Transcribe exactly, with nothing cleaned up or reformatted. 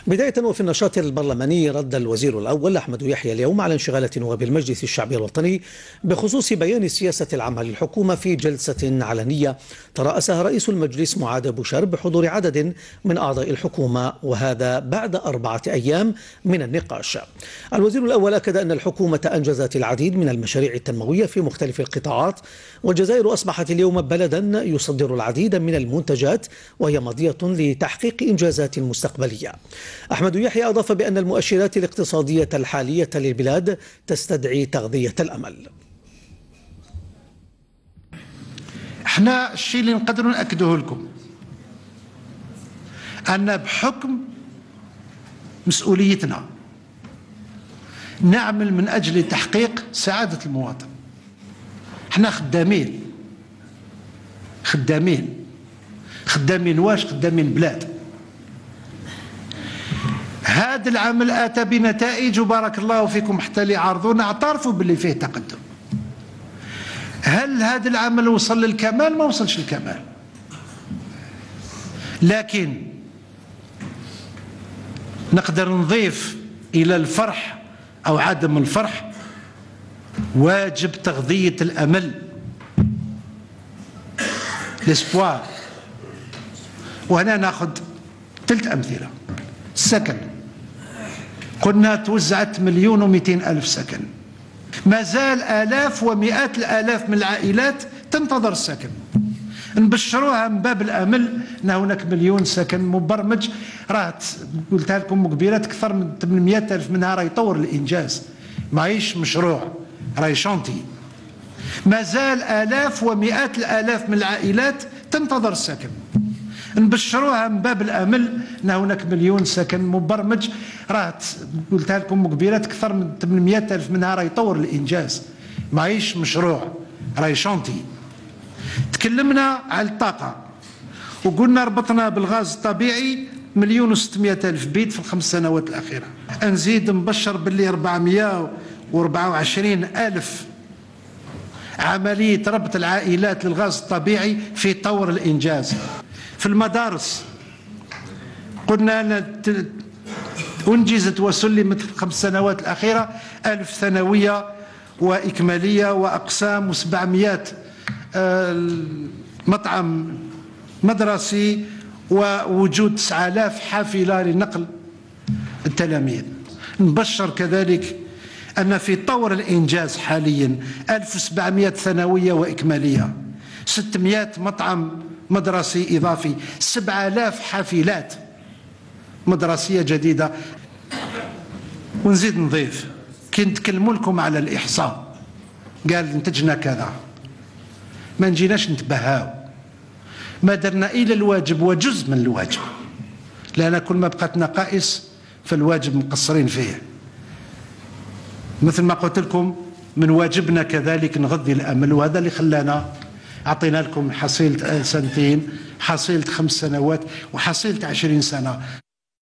بداية وفي النشاط البرلماني، رد الوزير الأول أحمد يحيى اليوم على انشغالات نواب المجلس الشعبي الوطني بخصوص بيان السياسة العامة للحكومة في جلسة علنية ترأسها رئيس المجلس معاذ بوشار بحضور عدد من أعضاء الحكومة، وهذا بعد أربعة أيام من النقاش. الوزير الأول أكد أن الحكومة أنجزت العديد من المشاريع التنموية في مختلف القطاعات، والجزائر أصبحت اليوم بلدا يصدر العديد من المنتجات وهي ماضية لتحقيق إنجازات مستقبلية. أحمد يحيى أضاف بأن المؤشرات الاقتصادية الحالية للبلاد تستدعي تغذية الأمل. احنا الشيء اللي نقدر نأكده لكم أن بحكم مسؤوليتنا نعمل من أجل تحقيق سعادة المواطن. احنا خدامين خدامين خدامين واش خدامين بلاد. هذا العمل اتى بنتائج وبارك الله فيكم حتى اللي عرضونا اعترفوا باللي فيه تقدم. هل هذا العمل وصل للكمال؟ ما وصلش للكمال، لكن نقدر نضيف الى الفرح او عدم الفرح واجب تغذية الامل، الاسبوار. وهنا ناخذ ثلاث امثله. السكن، قلنا توزعت مليون ومئتين ألف سكن، ما زال آلاف ومئات الآلاف من العائلات تنتظر السكن. نبشروها من باب الأمل أن هناك مليون سكن مبرمج، راه قلتها لكم مقبلات أكثر من ثمانمئة ألف منها راه يطور الإنجاز، ماهيش مشروع، راهي شانتي. ما زال آلاف ومئات الآلاف من العائلات تنتظر السكن. نبشروها من باب الامل ان هناك مليون سكن مبرمج، راه قلتها لكم مقبلات اكثر من ثمانمئة ألف منها راه يطور الانجاز، ماهيش مشروع، راهي شانتي. تكلمنا على الطاقه وقلنا ربطنا بالغاز الطبيعي مليون وستمئة ألف بيت في الخمس سنوات الاخيره. نزيد نبشر باللي أربعمئة وأربعة وعشرين ألف عمليه ربط العائلات للغاز الطبيعي في طور الانجاز. في المدارس قلنا أنجزت وسلمت في الخمس سنوات الأخيرة ألف ثانوية وإكمالية وأقسام وسبعمئة مطعم مدرسي ووجود تسعة آلاف حافلة لنقل التلاميذ. نبشر كذلك أن في طور الإنجاز حاليا ألف وسبعمئة ثانوية وإكمالية، ستمئة مطعم مدرسي إضافي، سبعة آلاف حافلات مدرسية جديدة. ونزيد نضيف، كي نتكلموا لكم على الإحصاء قال انتجنا كذا، ما نجيناش نتبهاو، ما درنا إلا الواجب وجزء من الواجب، لأن كل ما بقات نقائص فالواجب مقصرين فيه. مثل ما قلت لكم من واجبنا كذلك نغذي الأمل، وهذا اللي خلانا أعطينا لكم حصيلة سنتين، حصيلة خمس سنوات، وحصيلة عشرين سنة.